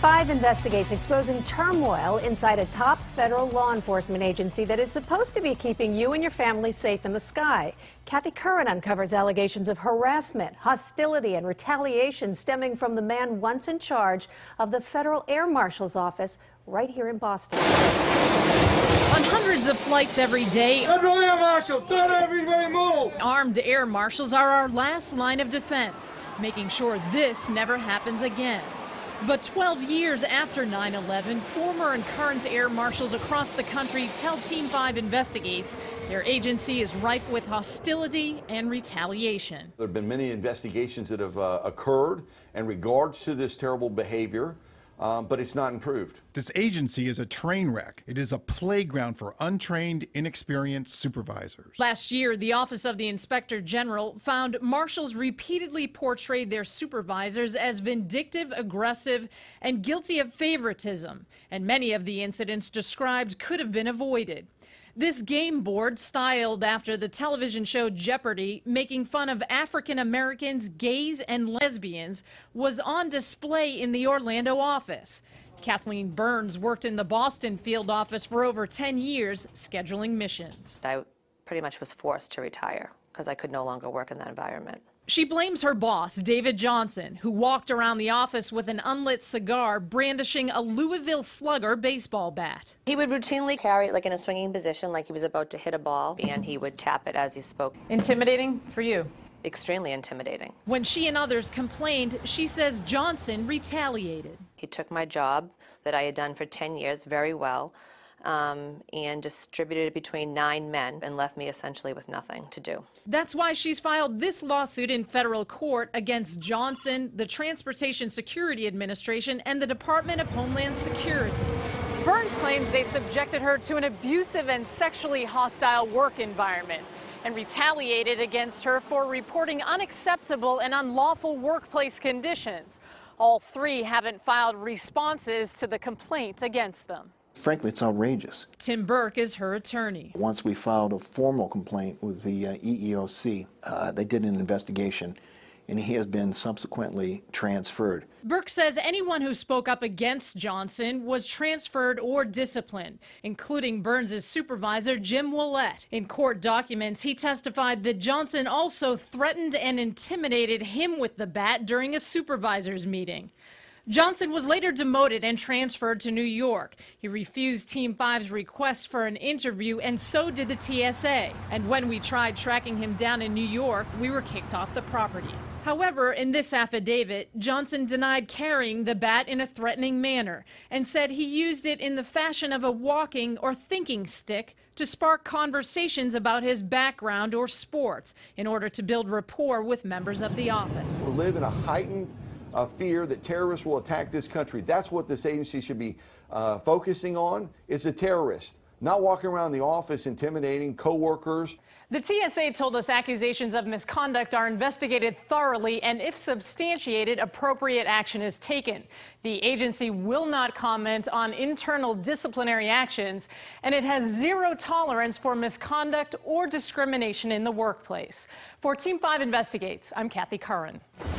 5 investigates exposing turmoil inside a top federal law enforcement agency that is supposed to be keeping you and your family safe in the sky. Kathy Curran uncovers allegations of harassment, hostility, and retaliation stemming from the man once in charge of the Federal Air Marshal's office right here in Boston. On hundreds of flights every day, Federal Air Marshal, don't everybody move! Armed air marshals are our last line of defense, making sure this never happens again. But 12 years after 9/11, former and current air marshals across the country tell Team 5 Investigates their agency is rife with hostility and retaliation. There have been many investigations that have occurred in regards to this terrible behavior, but it's not improved. This agency is a train wreck. It is a playground for untrained, inexperienced supervisors. Last year, the Office of the Inspector General found marshals repeatedly portrayed their supervisors as vindictive, aggressive, and guilty of favoritism, and many of the incidents described could have been avoided. This game board, styled after the television show Jeopardy, making fun of African Americans, gays, and lesbians, was on display in the Orlando office. Kathleen Burns worked in the Boston field office for over 10 years, scheduling missions. I pretty much was forced to retire because I could no longer work in that environment. She blames her boss, David Johnson, who walked around the office with an unlit cigar, brandishing a Louisville Slugger baseball bat. He would routinely carry it like in a swinging position, like he was about to hit a ball, and he would tap it as he spoke. Intimidating for you? Extremely intimidating. When she and others complained, she says Johnson retaliated. He took my job that I had done for 10 years very well, and distributed it between 9 men and left me essentially with nothing to do. That's why she's filed this lawsuit in federal court against Johnson, the Transportation Security Administration, and the Department of Homeland Security. Burns claims they subjected her to an abusive and sexually hostile work environment and retaliated against her for reporting unacceptable and unlawful workplace conditions. All 3 haven't filed responses to the complaints against them. Frankly, it's outrageous. Tim Burke is her attorney. Once we filed a formal complaint with the EEOC, they did an investigation, and he has been subsequently transferred. Burke says anyone who spoke up against Johnson was transferred or disciplined, including Burns' supervisor, Jim Willett. In court documents, he testified that Johnson also threatened and intimidated him with the bat during a supervisor's meeting. Johnson was later demoted and transferred to New York. He refused Team 5's request for an interview, and so did the TSA. And when we tried tracking him down in New York, we were kicked off the property. However, in this affidavit, Johnson denied carrying the bat in a threatening manner and said he used it in the fashion of a walking or thinking stick to spark conversations about his background or sports in order to build rapport with members of the office. We live in a heightened fear that terrorists will attack this country. That's what this agency should be focusing on. It's a terrorist, not walking around the office intimidating coworkers. The TSA told us accusations of misconduct are investigated thoroughly, and if substantiated, appropriate action is taken. The agency will not comment on internal disciplinary actions, and it has zero tolerance for misconduct or discrimination in the workplace. For Team 5 Investigates, I'm Kathy Curran.